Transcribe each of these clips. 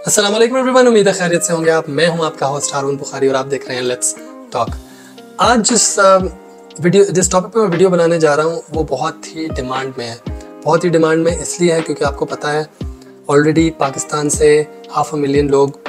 अस्सलाम वालेकुम एवरीवन, उम्मीद है खैरियत से होंगे आप। मैं हूं आपका होस्ट हारून बुखारी और आप देख रहे हैं लेट्स टॉक। आज जिस टॉपिक पे मैं वीडियो बनाने जा रहा हूं वो बहुत ही डिमांड में है। बहुत ही डिमांड में इसलिए है क्योंकि आपको पता है ऑलरेडी पाकिस्तान से 500,000 लोग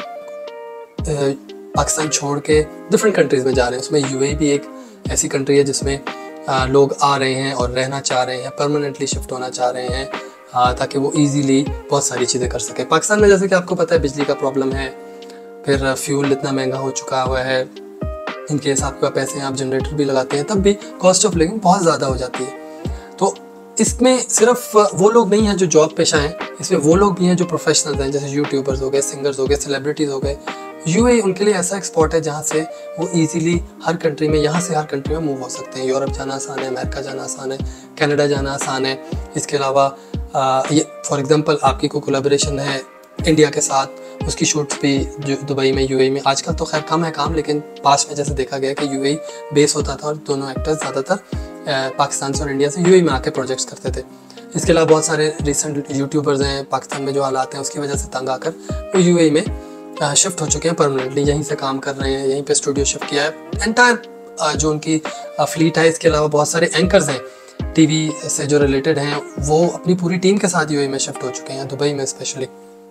पाकिस्तान छोड़ के डिफरेंट कंट्रीज़ में जा रहे हैं। उसमें यूएई भी एक ऐसी कंट्री है जिसमें लोग आ रहे हैं और रहना चाह रहे हैं, परमानेंटली शिफ्ट होना चाह रहे हैं ताकि वो इजीली बहुत सारी चीज़ें कर सके। पाकिस्तान में जैसे कि आपको पता है बिजली का प्रॉब्लम है, फिर फ्यूल इतना महंगा हो चुका हुआ है, इनके हिसाब के पैसे आप जनरेटर भी लगाते हैं तब भी कॉस्ट ऑफ लिविंग बहुत ज़्यादा हो जाती है। तो इसमें सिर्फ वो लोग नहीं हैं जो जॉब पेशा हैं, इसमें वो लोग भी हैं जो प्रोफेशनल्स हैं, जैसे यूट्यूबर्स हो गए, सिंगर्स हो गए, सेलिब्रिटीज़ हो गए। यूएई उनके लिए ऐसा एक स्पॉट है जहाँ से वो इजीली हर कंट्री में, यहाँ से हर कंट्री में मूव हो सकते हैं। यूरोप जाना आसान है, अमेरिका जाना आसान है, कनाडा जाना आसान है। इसके अलावा ये फॉर एग्जांपल आपकी कोई कोलैबोरेशन है इंडिया के साथ, उसकी शूट्स भी जो दुबई में, यूएई में, आजकल तो खैर कम है काम, लेकिन पास्ट में जैसे देखा गया कि यूएई बेस होता था और दोनों एक्टर्स ज़्यादातर पाकिस्तान से और इंडिया से यूएई में आके प्रोजेक्ट्स करते थे। इसके अलावा बहुत सारे रिसेंट यूट्यूबर्स हैं पाकिस्तान में जो हालात हैं उसकी वजह से तंग आकर वो यूएई में शिफ्ट हो चुके हैं, परमानेंटली यहीं से काम कर रहे हैं, यहीं पे स्टूडियो शिफ्ट किया है। एंटायर जो उनकी फ्लीट है, इसके अलावा बहुत सारे एंकर्स हैं टीवी से जो रिलेटेड हैं, वो अपनी पूरी टीम के साथ यूएई में शिफ्ट हो चुके हैं, दुबई में स्पेशली।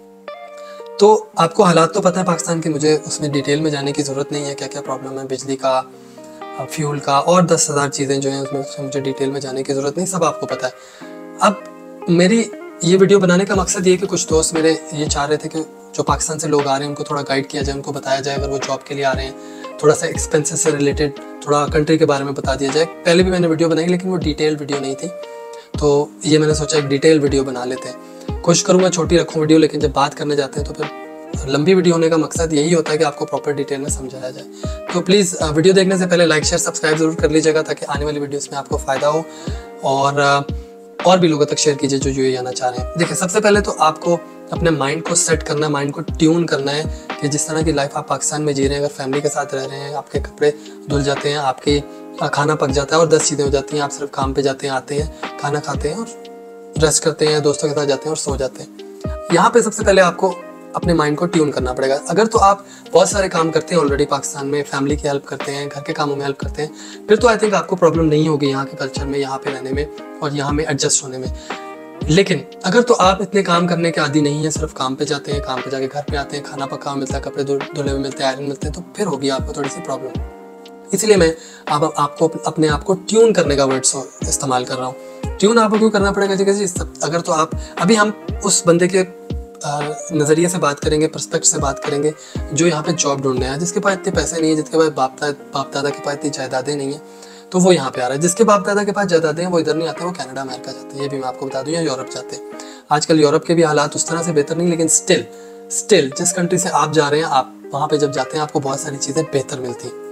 तो आपको हालात तो पता है पाकिस्तान के, मुझे उसमें डिटेल में जाने की ज़रूरत नहीं है, क्या क्या प्रॉब्लम है बिजली का, फ्यूल का और 10,000 चीज़ें जो हैं उसमें मुझे डिटेल में जाने की ज़रूरत नहीं, सब आपको पता है। अब मेरी ये वीडियो बनाने का मकसद ये है कि कुछ दोस्त मेरे ये चाह रहे थे कि जो पाकिस्तान से लोग आ रहे हैं उनको थोड़ा गाइड किया जाए, उनको बताया जाए अगर वो जॉब के लिए आ रहे हैं, थोड़ा सा एक्सपेंसेस से रिलेटेड थोड़ा कंट्री के बारे में बता दिया जाए। पहले भी मैंने वीडियो बनाई लेकिन वो डिटेल वीडियो नहीं थी, तो ये मैंने सोचा एक डिटेल वीडियो बना लेते हैं। कोशिश करूँगा छोटी रखूँ वीडियो, लेकिन जब बात करने जाते हैं तो फिर लंबी वीडियो होने का मकसद यही होता है कि आपको प्रॉपर डिटेल में समझाया जाए। तो प्लीज़ वीडियो देखने से पहले लाइक शेयर सब्सक्राइब ज़रूर कर लीजिएगा ताकि आने वाली वीडियोज़ में आपको फ़ायदा हो और भी लोगों तक शेयर कीजिए जो यूएई आना चाह रहे हैं। देखिए, सबसे पहले तो आपको अपने माइंड को सेट करना है, माइंड को ट्यून करना है कि जिस तरह की लाइफ आप पाकिस्तान में जी रहे हैं, अगर फैमिली के साथ रह रहे हैं, आपके कपड़े धुल जाते हैं, आपके खाना पक जाता है और 10 चीज़ें हो जाती हैं, आप सिर्फ काम पे जाते हैं, आते हैं, खाना खाते हैं और रेस्ट करते हैं, दोस्तों के साथ जाते हैं और सो जाते हैं। यहाँ पे सबसे पहले आपको अपने माइंड को ट्यून करना पड़ेगा। अगर तो आप बहुत सारे काम करते हैं ऑलरेडी पाकिस्तान में, फैमिली की हेल्प करते हैं, घर के कामों में हेल्प करते हैं, फिर तो आई थिंक आपको प्रॉब्लम नहीं होगी यहाँ के कल्चर में, यहाँ पे रहने में और यहाँ में एडजस्ट होने में। लेकिन अगर तो आप इतने काम करने के आदी नहीं है, सिर्फ काम पे जाते हैं, काम पे जाके घर पे आते हैं, खाना पका हुआ मिलता है, कपड़े धुले हुए मिलते हैं, आयरन मिलते हैं, तो फिर होगी आपको थोड़ी सी प्रॉब्लम। इसलिए मैं अब आपको अपने आप को ट्यून करने का वर्ड इस्तेमाल कर रहा हूँ। ट्यून आपको क्यों करना पड़ेगा? जैसे अगर तो आप अभी हम उस बंदे के नज़रिए से बात करेंगे, पर्सपेक्ट से बात करेंगे जो यहाँ पे जॉब ढूंढने आया, जिसके पास इतने पैसे नहीं है, जिसके पास बाप दादा के पास इतनी जायदादें नहीं है, तो वो यहाँ पे आ रहा है। जिसके बाप दादा के पास जायदादें हैं वो इधर नहीं आते, वो कनाडा अमेरिका जाते हैं, ये भी मैं आपको बता दूं, या यूरोप जाते हैं। आजकल यूरोप के भी हालात उस तरह से बेहतर नहीं, लेकिन स्टिल जिस कंट्री से आप जा रहे हैं, आप वहाँ पे जब जाते हैं आपको बहुत सारी चीज़ें बेहतर मिलती हैं।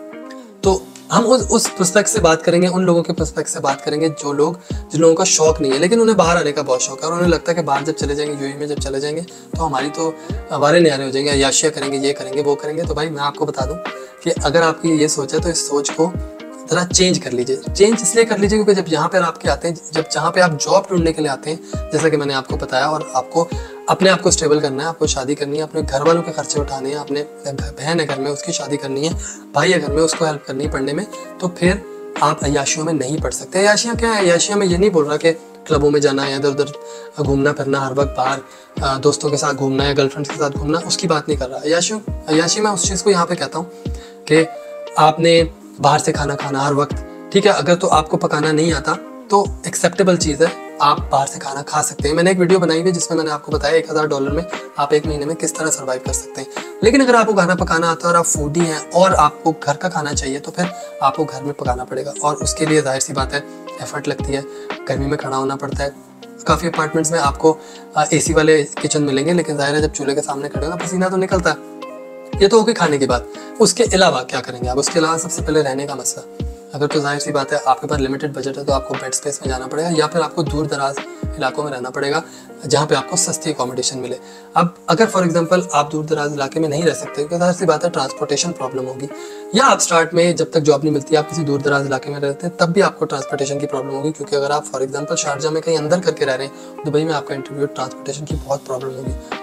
तो हम उस पर्सपेक्ट से बात करेंगे, उन लोगों के पर्सपेक्ट से बात करेंगे जिन लोगों का शौक नहीं है लेकिन उन्हें बाहर आने का बहुत शौक है और उन्हें लगता है कि बाहर जब चले जाएंगे, यूएई में जब चले जाएंगे तो हमारी तो हमारे न्यारे हो जाएंगे, अय्याशियाँ करेंगे, ये करेंगे, वो करेंगे। तो भाई मैं आपको बता दूं कि अगर आपकी ये सोच है तो इस सोच को ज़रा चेंज कर लीजिए। चेंज इसलिए कर लीजिए क्योंकि जब यहाँ पर आपके आते हैं, जब जहाँ पे आप जॉब ढूंढने के लिए आते हैं, जैसा कि मैंने आपको बताया, और आपको अपने आप को स्टेबल करना है, आपको शादी करनी है, अपने घर वालों के खर्चे उठाने हैं, अपने बहन है घर में उसकी शादी करनी है, भाई है घर में उसको हेल्प करनी है पढ़ने में, तो फिर आप अय्याशियों में नहीं पढ़ सकते। अय्याशियाँ क्या है? अय्याशियाँ में ये नहीं बोल रहा कि क्लबों में जाना है, इधर उधर घूमना फिरना, हर वक्त बाहर दोस्तों के साथ घूमना है, गर्लफ्रेंड्स के साथ घूमना, उसकी बात नहीं कर रहा। अय्याशी मैं उस चीज़ को यहाँ पे कहता हूँ कि आपने बाहर से खाना खाना हर वक्त, ठीक है। अगर तो आपको पकाना नहीं आता तो एक्सेप्टेबल चीज़ है, आप बाहर से खाना खा सकते हैं। मैंने एक वीडियो बनाई हुई जिसमें मैंने आपको बताया $1,000 में आप एक महीने में किस तरह सर्वाइव कर सकते हैं। लेकिन अगर आपको खाना पकाना आता है और आप फूडी हैं और आपको घर का खाना चाहिए तो फिर आपको घर में पकाना पड़ेगा और उसके लिए जाहिर सी बात है एफर्ट लगती है, गर्मी में खड़ा होना पड़ता है। काफ़ी अपार्टमेंट्स में आपको AC वाले किचन मिलेंगे, लेकिन जाहिर है जब चूल्हे के सामने खड़े हो ना पसीना तो निकलता है। ये तो हो गई खाने की बात। उसके अलावा क्या करेंगे आप? उसके अलावा सबसे पहले रहने का मसला। अगर तो जाहिर सी बात है आपके पास लिमिटेड बजट है तो आपको बेड स्पेस में जाना पड़ेगा या फिर आपको दूर दराज इलाकों में रहना पड़ेगा जहाँ पे आपको सस्ती अकोमोडेशन मिले। अब अगर फॉर एग्जांपल आप दूर दराज इलाके में नहीं रह सकते क्योंकि जाहिर सी बात है ट्रांसपोर्टेशन प्रॉब्लम होगी, या आप स्टार्ट में जब तक जॉब नहीं मिलती आप किसी दूर दराज इलाके में रहते हैं तब भी आपको ट्रांसपोर्टेशन की प्रॉब्लम होगी, क्योंकि अगर आप फॉर एग्जांपल शारजा में कहीं अंदर करके रह रहे हैं, दुबई में आपका इंटरव्यू, ट्रांसपोर्टेशन की बहुत प्रॉब्लम होगी।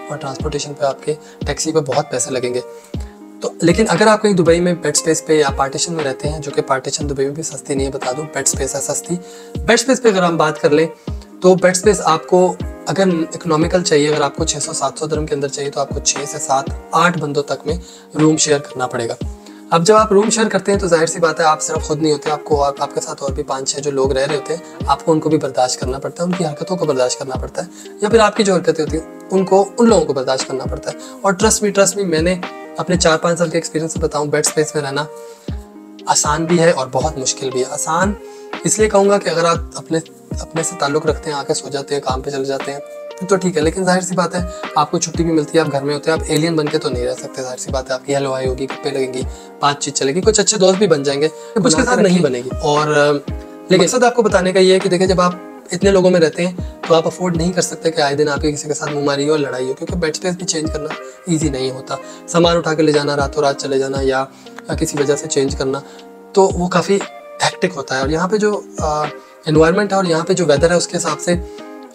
और ट्रांसपोर्टेशन पे आपके टैक्सी पे बहुत पैसे लगेंगे। तो लेकिन अगर आप कहीं दुबई में बेड स्पेस पे या पार्टीशन में रहते हैं, जो कि पार्टीशन दुबई में भी सस्ती नहीं है, बता दूं, बेड स्पेस है सस्ती। बेड स्पेस पे अगर हम बात कर लें तो बेड स्पेस आपको अगर इकोनॉमिकल चाहिए, अगर आपको 600-700 दिरहम के अंदर चाहिए तो आपको 6 से 7-8 बंदों तक में रूम शेयर करना पड़ेगा। अब जब आप रूम शेयर करते हैं तो जाहिर सी बात है आप सिर्फ खुद नहीं होते, आपको और आपके साथ और भी 5-6 जो लोग रह रहे होते हैं, आपको उनको भी बर्दाश्त करना पड़ता है, उनकी हरकतों को बर्दाश्त करना पड़ता है, या फिर आपकी जो हरकतें होती हैं उनको उन लोगों को बर्दाश्त करना पड़ता है। और ट्रस्ट मी मैंने अपने 4-5 साल के एक्सपीरियंस से बताऊँ, बेड स्पेस में रहना आसान भी है और बहुत मुश्किल भी है। आसान इसलिए कहूँगा कि अगर आप अपने से ताल्लुक़ रखते हैं, आके सो जाते हैं, काम पे चले जाते हैं तो ठीक है, लेकिन जाहिर सी बात है आपको छुट्टी भी मिलती है, आप घर में होते हैं, आप एलियन बन के तो नहीं रह सकते। जाहिर सी बात है आपकी हेलो हाय होगी, गप्पे लगेंगी, बातचीत चलेगी, कुछ अच्छे दोस्त भी बन जाएंगे, कुछ के साथ नहीं बनेगी। और लेकिन मकसद आपको बताने का ये है कि देखिए, जब आप इतने लोगों में रहते हैं तो आप अफोर्ड नहीं कर सकते कि आए दिन आपके किसी के साथ मुँहमारी हो और लड़ाई हो, क्योंकि बेड स्पेस भी चेंज करना ईजी नहीं होता। सामान उठा के ले जाना, रातों रात चले जाना या किसी वजह से चेंज करना, तो वो काफ़ी हेक्टिक होता है। और यहाँ पे जो एनवायरनमेंट है और यहाँ पे जो वेदर है उसके हिसाब से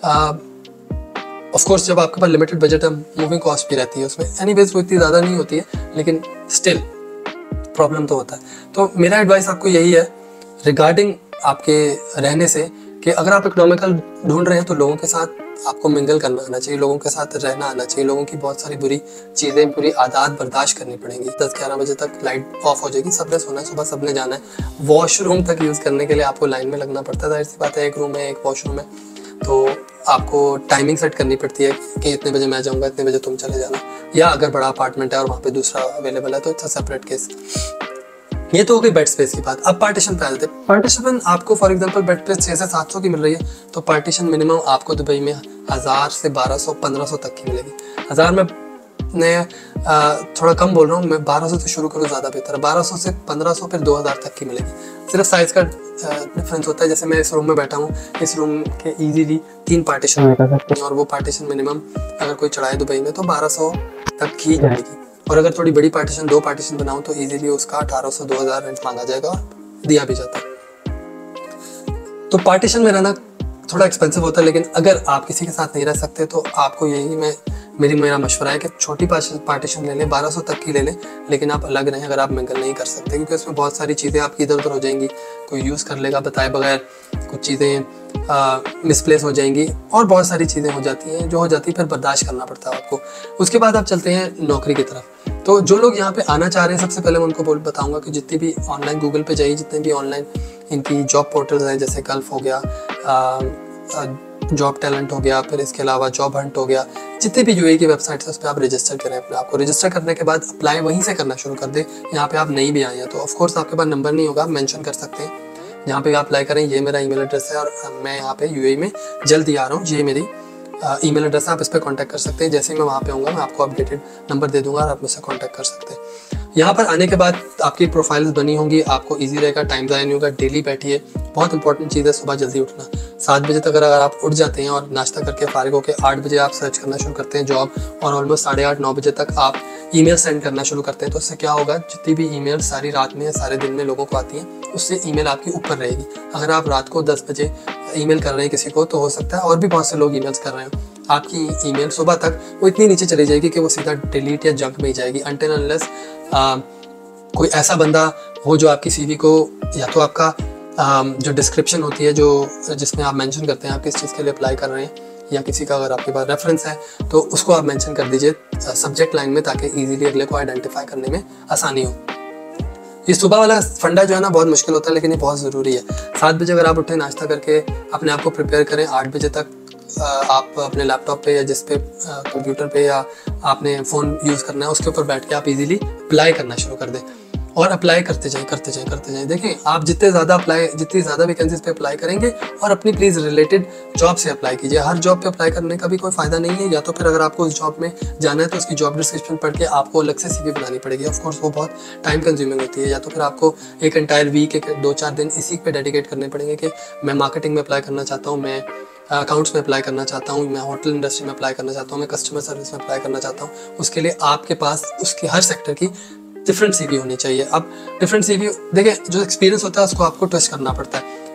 ऑफ कोर्स जब आपके पास लिमिटेड बजट है, मूविंग कॉस्ट भी रहती है उसमें, एनीवेज वो इतनी ज़्यादा नहीं होती है, लेकिन स्टिल प्रॉब्लम तो होता है। तो मेरा एडवाइस आपको यही है रिगार्डिंग आपके रहने से, कि अगर आप इकोनॉमिकल ढूंढ रहे हैं तो लोगों के साथ आपको मिंगल करना आना चाहिए, लोगों के साथ रहना आना चाहिए, लोगों की बहुत सारी बुरी चीज़ें, बुरी आदत बर्दाश्त करनी पड़ेंगी। 10-11 बजे तक लाइट ऑफ हो जाएगी, सबने सोना है, सुबह सबने जाना है। वॉशरूम तक यूज़ करने के लिए आपको लाइन में लगना पड़ता है, जाहिर सी बात है, एक रूम है, एक वॉशरूम है, तो आपको टाइमिंग सेट करनी पड़ती है कि इतने बजे मैं जाऊंगा, इतने बजे तुम चले जाना। या अगर बड़ा अपार्टमेंट है और वहाँ पे दूसरा अवेलेबल है तो इट्स अ सेपरेट केस। ये तो हो गई बेड स्पेस की बात। अब पार्टीशन पे आ जाते हैं। पार्टीशन आपको फॉर एग्जांपल बेड स्पेस 6 से 700 की मिल रही है, तो पार्टीशन मिनिमम आपको दुबई में 1000 से 1200-1500 तक की मिलेगी। 1000 में मैं थोड़ा कम बोल रहा हूँ, मैं 1200 से शुरू करूँ ज़्यादा बेहतर है। 1200 से 1500 फिर 2000 तक की मिलेगी। सिर्फ साइज़ का डिफरेंस होता है। जैसे मैं इस रूम में बैठा हूँ, इस रूम के इजीली 3 पार्टीशन में कर सकते हैं, और वो पार्टीशन मिनिमम अगर कोई चढ़ाए दुबई में तो 1200 तक ही जाएगी। और अगर थोड़ी बड़ी पार्टीशन 2 पार्टीशन बनाऊँ तो इजीली उसका 1800-2000 रेंट मांगा जाएगा और दिया भी जाता है। तो पार्टीशन में रहना थोड़ा एक्सपेंसिव होता है, लेकिन अगर आप किसी के साथ नहीं रह सकते तो आपको यही मेरा मशवरा है कि छोटी पार्टीशन ले लें, 1200 तक की ले लें, लेकिन आप अलग रहें अगर आप मिंगल नहीं कर सकते, क्योंकि उसमें बहुत सारी चीज़ें आपकी इधर उधर हो जाएंगी, कोई यूज़ कर लेगा बताए बगैर, कुछ चीज़ें मिसप्लेस हो जाएंगी और बहुत सारी चीज़ें हो जाती हैं, जो हो जाती है फिर बर्दाश्त करना पड़ता है आपको। उसके बाद आप चलते हैं नौकरी की तरफ। तो जो लोग यहाँ पे आना चाह रहे हैं, सबसे पहले मैं उनको बताऊँगा कि जितनी भी ऑनलाइन गूगल पे जाइए, जितने भी ऑनलाइन इनकी जॉब पोर्टल्स हैं, जैसे गल्फ हो गया, जॉब टैलेंट हो गया, फिर इसके अलावा जॉब हंट हो गया, जितने भी यूएई की वेबसाइट्स है उस पर आप रजिस्टर करें अपने आप को। रजिस्टर करने के बाद अप्लाई वहीं से करना शुरू कर दें। यहाँ पे आप नहीं भी आए हैं तो ऑफ कोर्स आपके पास नंबर नहीं होगा, आप मेंशन कर सकते हैं जहाँ पे आप अप्लाई करें, ये मेरा ईमेल एड्रेस है और मैं यहाँ पे यूएई में जल्द ही आ रहा हूँ, ये मेरी ईमेल एड्रेस है, आप इस पर कॉन्टैक्ट कर सकते हैं। जैसे ही मैं वहाँ पे आऊँगा मैं आपको अपडेटेड नंबर दे दूँगा और आप मुझसे कॉन्टैक्ट कर सकते हैं। यहाँ पर आने के बाद आपकी प्रोफाइल्स बनी होंगी, आपको इजी रहेगा, टाइम ज़ाया नहीं होगा, डेली बैठिए। बहुत इंपॉर्टेंट चीज़ है सुबह जल्दी उठना। 7 बजे तक अगर आप उठ जाते हैं और नाश्ता करके फारिग होकर 8 बजे आप सर्च करना शुरू करते हैं जॉब, और ऑलमोस्ट 8:30-9 बजे तक आप ईमेल सेंड करना शुरू करते हैं, तो उससे क्या होगा, जितनी भी ईमेल सारी रात में या सारे दिन में लोगों को आती हैं, उससे ईमेल आपकी ऊपर रहेगी। अगर आप रात को 10 बजे ईमेल कर रहे हैं किसी को, तो हो सकता है और भी बहुत से लोग ईमेल्स कर रहे हो, आपकी ईमेल सुबह तक वो इतनी नीचे चली जाएगी कि वो सीधा डिलीट या जंक में ही जाएगी, अनटिल अनलेस कोई ऐसा बंदा हो जो आपकी सीवी को, या तो आपका जो डिस्क्रिप्शन होती है, जो जिसमें आप मेंशन करते हैं आप किस चीज़ के लिए अप्लाई कर रहे हैं, या किसी का अगर आपके पास रेफरेंस है तो उसको आप मेंशन कर दीजिए सब्जेक्ट लाइन में, ताकि इजीली अगले को आइडेंटिफाई करने में आसानी हो। ये सुबह वाला फंडा जो है ना बहुत मुश्किल होता है, लेकिन ये बहुत ज़रूरी है। 7 बजे अगर आप उठें, नाश्ता करके अपने आप को प्रिपेयर करें, 8 बजे तक आप अपने लैपटॉप पे या जिस पे कंप्यूटर पे या आपने फ़ोन यूज़ करना है उसके ऊपर बैठ के आप इजीली अप्लाई करना शुरू कर दें, और अप्लाई करते जाएं। देखें, आप जितनी ज़्यादा वैकेंसीज पे अप्लाई करेंगे, और अपनी प्लीज़ रिलेटेड जॉब से अप्लाई कीजिए। हर जॉब पे अप्लाई करने का भी कोई फ़ायदा नहीं है, या तो फिर अगर आपको उस जॉब में जाना है तो उसकी जॉब डिस्क्रिप्शन पढ़ के आपको अलग से सीवी बनानी पड़ेगी। ऑफ कोर्स वो बहुत टाइम कंज्यूमिंग होती है, या तो फिर आपको एक एंटायर वीक, 2-4 दिन इसी पे डेडिकेट करने पड़ेंगे कि मैं मार्केटिंग में अप्लाई करना चाहता हूँ, मैं अकाउंट्स में अप्लाई करना चाहता हूँ, मैं होटल इंडस्ट्री में अप्लाई करना चाहता हूँ, मैं कस्टमर सर्विस में अप्लाई करना चाहता हूँ। उसके लिए आपके पास उसके हर सेक्टर की डिफरेंट सीवी होनी चाहिए। अब डिफरेंट सीवी देखें, जो एक्सपीरियंस होता है उसको आपको ट्विस्ट करना पड़ता है।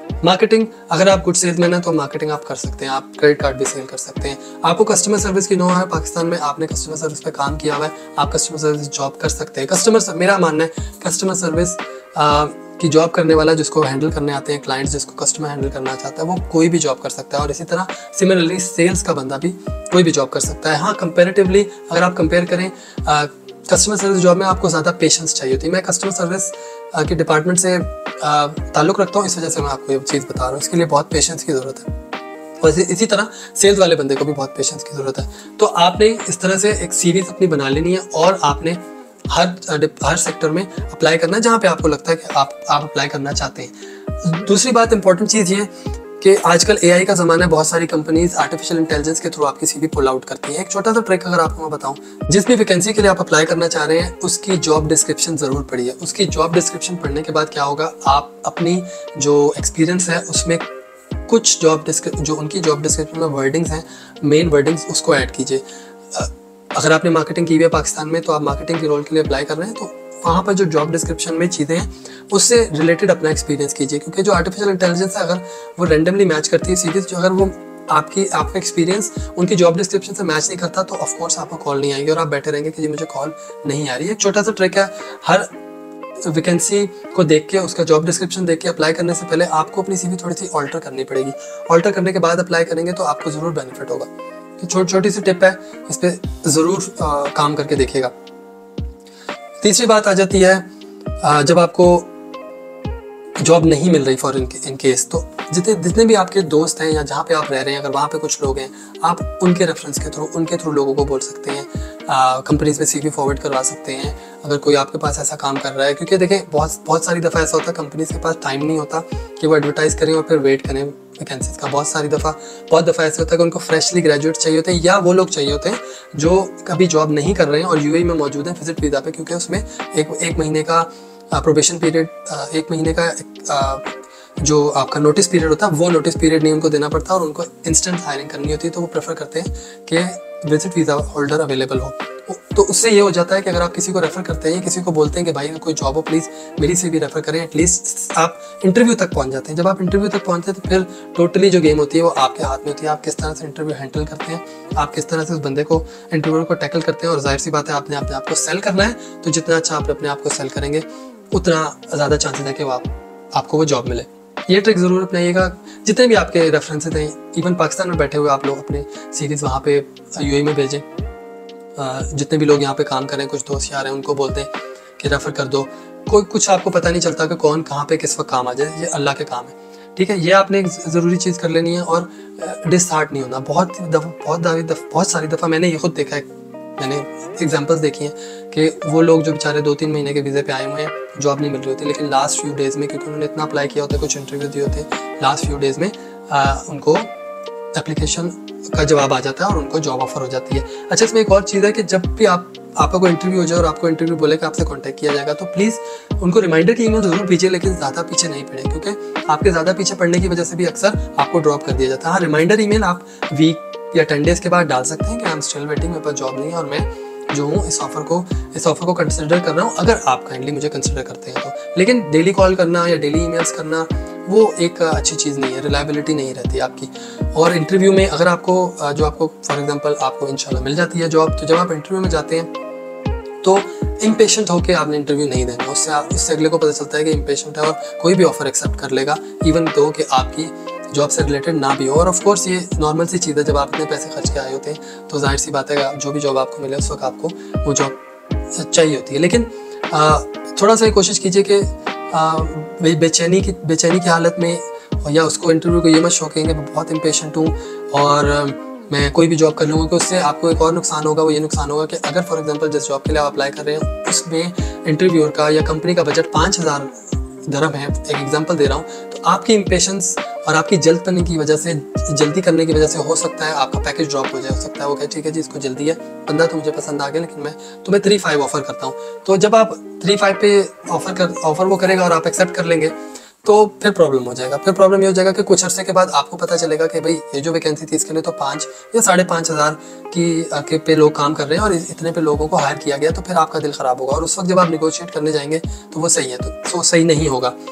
मार्केटिंग, अगर आप गुड सेल्समैन हैं तो मार्केटिंग आप कर सकते हैं, आप क्रेडिट कार्ड भी सेल कर सकते हैं। आपको कस्टमर सर्विस की नो है, पाकिस्तान में आपने कस्टमर सर्विस पे काम किया हुआ है, आप कस्टमर सर्विस जॉब कर सकते हैं। मेरा मानना है कस्टमर सर्विस की जॉब करने वाला, जिसको हैंडल करने आते हैं क्लाइंट्स, जिसको कस्टमर हैंडल करना चाहता है, वो कोई भी जॉब कर सकता है। और इसी तरह सिमिलरली सेल्स का बंदा भी कोई भी जॉब कर सकता है। हाँ, कंपेरेटिवली अगर आप कंपेयर करें कस्टमर सर्विस जॉब में आपको ज़्यादा पेशेंस चाहिए होती है। मैं कस्टमर सर्विस के डिपार्टमेंट से ताल्लुक़ रखता हूँ, इस वजह से मैं आपको ये चीज़ बता रहा हूँ। इसके लिए बहुत पेशेंस की ज़रूरत है और इसी तरह सेल्स वाले बंदे को भी बहुत पेशेंस की ज़रूरत है। तो आपने इस तरह से एक सीरीज़ अपनी बना लेनी है और आपने हर सेक्टर में अप्लाई करना है जहाँ पे आपको लगता है कि आप अप्लाई करना चाहते हैं। दूसरी बात, इंपॉर्टेंट चीज़ ये कि आजकल AI का ज़माना है, बहुत सारी कंपनीज आर्टिफिशियल इंटेलिजेंस के थ्रू आपकी CV पुल आउट करती हैं। एक छोटा सा ट्रिक अगर आपको मैं बताऊं, जिस भी वैकेंसी के लिए आप अप्लाई करना चाह रहे हैं उसकी जॉब डिस्क्रिप्शन ज़रूर पढ़िए। उसकी जॉब डिस्क्रिप्शन पढ़ने के बाद क्या होगा, आप अपनी जो एक्सपीरियंस है उसमें कुछ जो उनकी जॉब डिस्क्रिप्शन में वर्डिंग्स हैं, मेन वर्डिंग्स, उसको ऐड कीजिए। अगर आपने मार्केटिंग की हुई है पाकिस्तान में, तो आप मार्केटिंग के रोल के लिए अप्लाई कर रहे हैं, तो वहाँ पर जो जॉब डिस्क्रिप्शन में चीज़ें हैं उससे रिलेटेड अपना एक्सपीरियंस कीजिए। क्योंकि जो आर्टिफिशियल इंटेलिजेंस है, अगर वो रैंडमली मैच करती है सीरीज, जो अगर वो आपका एक्सपीरियंस उनकी जॉब डिस्क्रिप्शन से मैच नहीं करता, तो ऑफकोर्स आपको कॉल नहीं आएगी और आप बैठे रहेंगे कि जी मुझे कॉल नहीं आ रही है। एक छोटा सा ट्रिक है, हर वैकेंसी को देख के, उसका जॉब डिस्क्रिप्शन देख के अप्लाई करने से पहले आपको अपनी CV थोड़ी सी ऑल्टर करनी पड़ेगी। ऑल्टर करने के बाद अप्लाई करेंगे तो आपको ज़रूर बेनिफिट होगा। तो छोटी सी टिप है, इस पर ज़रूर काम करके देखिएगा। तीसरी बात आ जाती है, जब आपको जॉब नहीं मिल रही फॉर इन केस, तो जितने भी आपके दोस्त हैं या जहाँ पे आप रह रहे हैं, अगर वहाँ पे कुछ लोग हैं, आप उनके रेफरेंस के थ्रू लोगों को बोल सकते हैं, कंपनीज में CV फॉरवर्ड करवा सकते हैं अगर कोई आपके पास ऐसा काम कर रहा है। क्योंकि देखें, बहुत सारी दफ़ा ऐसा होता है कंपनीज के पास टाइम नहीं होता कि वो एडवर्टाइज़ करें और फिर वेट करें वैकेंसीज का। बहुत दफ़ा ऐसा होता है कि उनको फ्रेशली ग्रेजुएट चाहिए होते हैं, या वो लोग चाहिए होते हैं जो कभी जॉब नहीं कर रहे हैं और UAE में मौजूद हैं विजिट वीज़ा पे, क्योंकि उसमें एक महीने का प्रोबेशन पीरियड, एक महीने का जो आपका नोटिस पीरियड होता है, वो नोटिस पीरियड नहीं उनको देना पड़ता और उनको इंस्टेंट हायरिंग करनी होती है। तो वो प्रेफर करते हैं कि विजिट वीज़ा होल्डर अवेलेबल हो। तो उससे ये हो जाता है कि अगर आप किसी को रेफ़र करते हैं, किसी को बोलते हैं कि भाई कोई जॉब हो, प्लीज़ मेरी CV रेफ़र करें, एटलीस्ट आप इंटरव्यू तक पहुंच जाते हैं। जब आप इंटरव्यू तक पहुंचते हैं तो फिर टोटली जो गेम होती है वो आपके हाथ में होती है। आप किस तरह से इंटरव्यू हैंडल करते हैं, आप किस तरह से उस बंदे को, इंटरव्यूअर को टैकल करते हैं। और जाहिर सी बात है, आपने अपने आप को सेल करना है, तो जितना अच्छा आप अपने आप को सेल करेंगे उतना ज़्यादा चांसेस है कि आपको वो जॉब मिले। ये ट्रिक ज़रूर अपनाइएगा। जितने भी आपके रेफरेंसेस हैं, इवन पाकिस्तान में बैठे हुए आप लोग अपने CVs वहाँ पे UAE में भेजें। जितने भी लोग यहाँ पे काम करें, कुछ दोस्त यार हैं, उनको बोलते हैं कि रेफ़र कर दो। कुछ आपको पता नहीं चलता कि कौन कहाँ पे किस वक्त काम आ जाए, ये अल्लाह के काम है। ठीक है, ये आपने एक ज़रूरी चीज़ कर लेनी है और डिसहार्ट नहीं होना। बहुत सारी दफ़ा मैंने ये खुद देखा है, मैंने एग्जांपल्स देखी हैं कि वो लोग जो बेचारे 2-3 महीने के वीज़े पे आए हुए हैं, जॉब नहीं मिल रही होती, लेकिन लास्ट फ्यू डेज़ में, क्योंकि उन्होंने इतना अप्लाई किया होता है, कुछ इंटरव्यू दिए होते हैं, लास्ट फ्यू डेज़ में उनको एप्लीकेशन का जवाब आ जाता है और उनको जॉब ऑफर हो जाती है। अच्छा, इसमें एक और चीज़ है कि जब भी आपका कोई इंटरव्यू हो जाए और आपको इंटरव्यू बोले कि आपसे कांटेक्ट किया जाएगा, तो प्लीज़ उनको रिमाइंडर की ईमेल ज़रूर भेजिए, लेकिन ज़्यादा पीछे नहीं पड़े, क्योंकि आपके ज़्यादा पीछे पड़ने की वजह से भी अक्सर आपको ड्रॉप कर दिया जाता है। हाँ, रिमाइंडर ईमेल आप वीक या 10 डेज़ के बाद डाल सकते हैं कि आई एम स्टिल वेटिंग, मेरे पास जॉब नहीं है और मैं जो हूँ इस ऑफ़र को कंसिडर कर रहा हूँ, अगर आप काइंडली मुझे कंसिडर करते हैं तो। लेकिन डेली कॉल करना या डेली ईमेल्स करना वो एक अच्छी चीज़ नहीं है, रिलायबिलिटी नहीं रहती आपकी। और इंटरव्यू में अगर आपको फॉर एग्जांपल आपको इंशाल्लाह मिल जाती है जॉब, तो जब आप इंटरव्यू में जाते हैं तो इम्पेशेंट होकर आपने इंटरव्यू नहीं देना। उससे अगले को पता चलता है कि इम्पेशेंट है और कोई भी ऑफ़र एक्सेप्ट कर लेगा, इवन दो कि आपकी जॉब से रिलेटेड ना भी हो। और ऑफ कोर्स ये नॉर्मल सी चीज़ है, जब आप इतने पैसे खर्च के आए होते हैं तो जाहिर सी बात है जो भी जॉब आपको मिले उस वक्त आपको वो जॉब चाहिए होती है। लेकिन थोड़ा सा कोशिश कीजिए कि बेचैनी की हालत में या उसको इंटरव्यू को ये मत शौकेंगे मैं बहुत इम्पेशेंट हूँ और मैं कोई भी जॉब कर लूँगा, तो उससे आपको एक और नुकसान होगा। वो ये नुकसान होगा कि अगर फॉर एग्जांपल जिस जॉब के लिए आप अप्लाई कर रहे हैं उसमें इंटरव्यूअर का या कंपनी का बजट 5,000 दरम है, एक एग्जांपल दे रहा हूँ, तो आपकी इम्पेशेंस और आपकी जल्दी करने की वजह से हो सकता है आपका पैकेज ड्रॉप हो जाए। हो सकता है वो कहे ठीक है जी इसको जल्दी है, बंदा तो मुझे पसंद आ गया, लेकिन मैं तुम्हें 3-5 ऑफर करता हूँ। तो जब आप 3-5 पे ऑफर वो करेगा और आप एक्सेप्ट कर लेंगे तो फिर प्रॉब्लम हो जाएगा। फिर प्रॉब्लम ये हो जाएगा कि कुछ अर्से के बाद आपको पता चलेगा कि भाई ये जो वैकेंसी थी इसके लिए तो 5 या 5,500 की पे लोग काम कर रहे हैं और इतने पे लोगों को हायर किया गया, तो फिर आपका दिल ख़राब होगा और उस वक्त जब आप निगोशिएट करने जाएंगे तो वो सही है, तो सही नहीं होगा।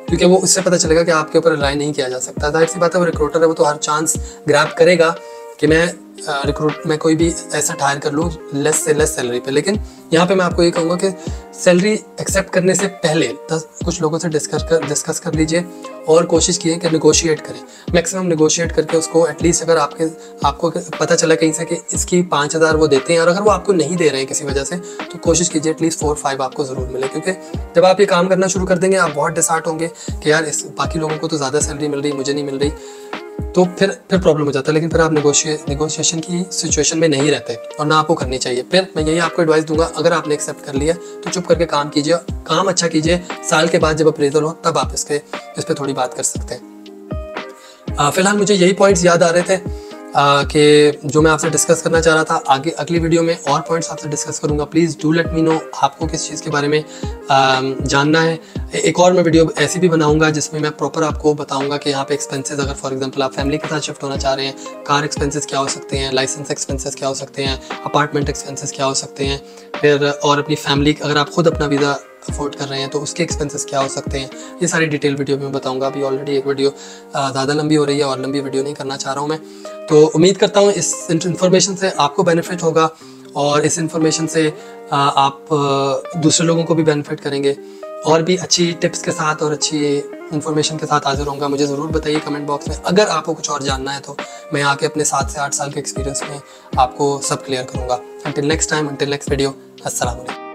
क्योंकि वो उससे पता चलेगा कि आपके ऊपर रिलाई नहीं किया जा सकता। जाहिर सी बात है, वो रिक्रूटर है, वो तो हर चांस ग्रैब करेगा कि मैं कोई भी ऐसा हायर कर लूँ लेस से लेस सैलरी पे। लेकिन यहाँ पे मैं आपको ये कहूँगा कि सैलरी एक्सेप्ट करने से पहले कुछ लोगों से डिस्कस कर लीजिए और कोशिश कीजिए कि नेगोशिएट करें। मैक्सिमम नेगोशिएट करके उसको एटलीस्ट, अगर आपको पता चला कहीं से कि इसकी 5,000 वो देते हैं और अगर वो आपको नहीं दे रहे हैं किसी वजह से, तो कोशिश कीजिए एटलीस्ट 4-5 आपको ज़रूर मिले। क्योंकि जब आप ये काम करना शुरू कर देंगे, आप बहुत डिसहार्ट होंगे कि यार बाकी लोगों को तो ज़्यादा सैलरी मिल रही, मुझे नहीं मिल रही, तो फिर प्रॉब्लम हो जाता है। लेकिन फिर आप नेगोशिएशन की सिचुएशन में नहीं रहते और ना आपको करनी चाहिए। फिर मैं यही आपको एडवाइस दूंगा, अगर आपने एक्सेप्ट कर लिया तो चुप करके काम कीजिए, काम अच्छा कीजिए। साल के बाद जब अप्रेजल हो तब आप इस पे थोड़ी बात कर सकते हैं। फिलहाल मुझे यही पॉइंट्स याद आ रहे थे कि जो मैं आपसे डिस्कस करना चाह रहा था। आगे अगली वीडियो में और पॉइंट्स आपसे डिस्कस करूंगा। Please do let me know आपको किस चीज़ के बारे में जानना है। एक और मैं वीडियो ऐसी भी बनाऊंगा जिसमें मैं प्रॉपर आपको बताऊंगा कि यहाँ पे एक्सपेंसेस, अगर फॉर एग्जांपल आप फैमिली के साथ शिफ्ट होना चाह रहे हैं, कार एक्सपेंसेस क्या हो सकते हैं, लाइसेंस एक्सपेंसेस क्या हो सकते हैं, अपार्टमेंट एक्सपेंसेस क्या हो सकते हैं, फिर और अपनी फैमिली, अगर आप खुद अपना वीज़ा अफोर्ड कर रहे हैं तो उसके एक्सपेंसेस क्या हो सकते हैं, ये सारी डिटेल वीडियो में बताऊंगा। अभी ऑलरेडी एक वीडियो ज़्यादा लंबी हो रही है और लंबी वीडियो नहीं करना चाह रहा हूँ मैं। तो उम्मीद करता हूँ इस इन्फॉर्मेशन से आपको बेनिफिट होगा और इस इन्फॉर्मेशन से आप दूसरे लोगों को भी बेनिफिट करेंगे। और भी अच्छी टिप्स के साथ और अच्छी इन्फॉर्मेशन के साथ हाजिर होऊंगा। मुझे ज़रूर बताइए कमेंट बॉक्स में। अगर आपको कुछ और जानना है तो मैं आके अपने 7 से 8 साल के एक्सपीरियंस में आपको सब क्लियर करूँगा। Until next time, until next video, अस्सलाम वालेकुम।